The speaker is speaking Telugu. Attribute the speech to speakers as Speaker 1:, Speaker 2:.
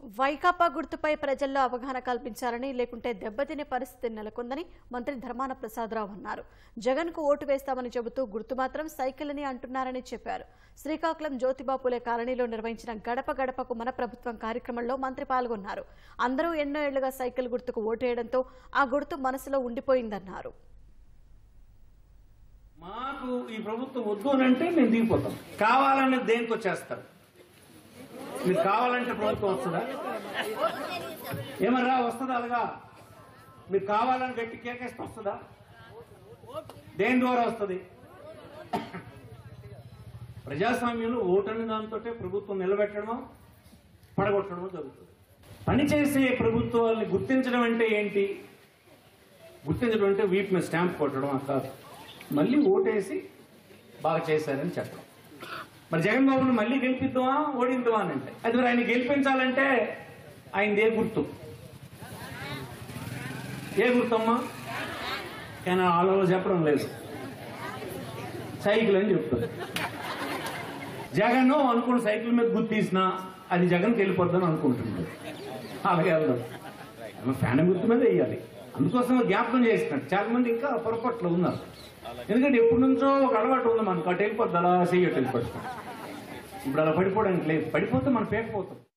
Speaker 1: వైకాపా గుర్తుపై ప్రజల్లో అవగాహన కల్పించాలని లేకుంటే దెబ్బతినే పరిస్థితి నెలకొందని మంత్రి ధర్మాన ప్రసాదరావు అన్నారు. జగన్ కు ఓటు వేస్తామని చెబుతూ గుర్తు మాత్రం సైకిల్ అని అంటున్నారని చెప్పారు. శ్రీకాకుళం జ్యోతిబాపులే కాలనీలో నిర్వహించిన గడప గడపకు మన ప్రభుత్వం కార్యక్రమంలో మంత్రి పాల్గొన్నారు. అందరూ ఎన్నో ఏళ్లుగా సైకిల్ గుర్తుకు ఓటేయడంతో ఆ గుర్తు మనసులో ఉండిపోయిందన్నారు.
Speaker 2: మాకు ఈ ప్రభుత్వం వద్దు అంటే మేము దిగిపోతాం. కావాలని దేనికి వచ్చేస్తారు? మీకు కావాలంటే ప్రభుత్వం వస్తుందా? ఏమన్నా వస్తుందా? అలాగా మీరు కావాలని గట్టి కేకేస్తే వస్తుందా? దేని ద్వారా వస్తుంది? ప్రజాస్వామ్యంలో ఓటు అనే దాంతో ప్రభుత్వం నిలబెట్టడమో పడగొట్టడమో జరుగుతుంది. పనిచేసే ప్రభుత్వాన్ని గుర్తించడం అంటే ఏంటి? గుర్తించడం అంటే వీటి మీద స్టాంప్ కొట్టడం కాదు, మళ్ళీ ఓటేసి బాగా చేశారని చెప్పడం. మరి జగన్బాబును మళ్ళీ గెలిపిద్దామా ఓడిద్దామా అని అంటే అది మరి ఆయన గెలిపించాలంటే ఆయనది ఏ గుర్తు? ఏ గుర్తమ్మా? కానీ ఆలో చెప్పడం లేదు, సైకిల్ అని చెప్తారు. జగన్ అనుకున్న సైకిల్ మీద గుర్తు తీసినా అది జగన్కి వెళ్ళిపోద్దని అనుకుంటున్నాడు. అలాగే వెళ్దాం, ఫ్యాన్ గుర్తు మీద వేయాలి. అందుకోసం జ్ఞాపకం చేస్తున్నాడు. చాలా మంది ఇంకా పొరపాట్లు ఉన్నారు. ఎందుకంటే ఎప్పటి నుంచో ఒక అలవాటు ఉంది మనకు, అటు వెళ్ళిపోద్ది, అలా చెయ్యట్టు వెళ్ళిపోతాం. ఇప్పుడు అలా పడిపోవడానికి లేదు. పడిపోతే మనం పేకపోతాం.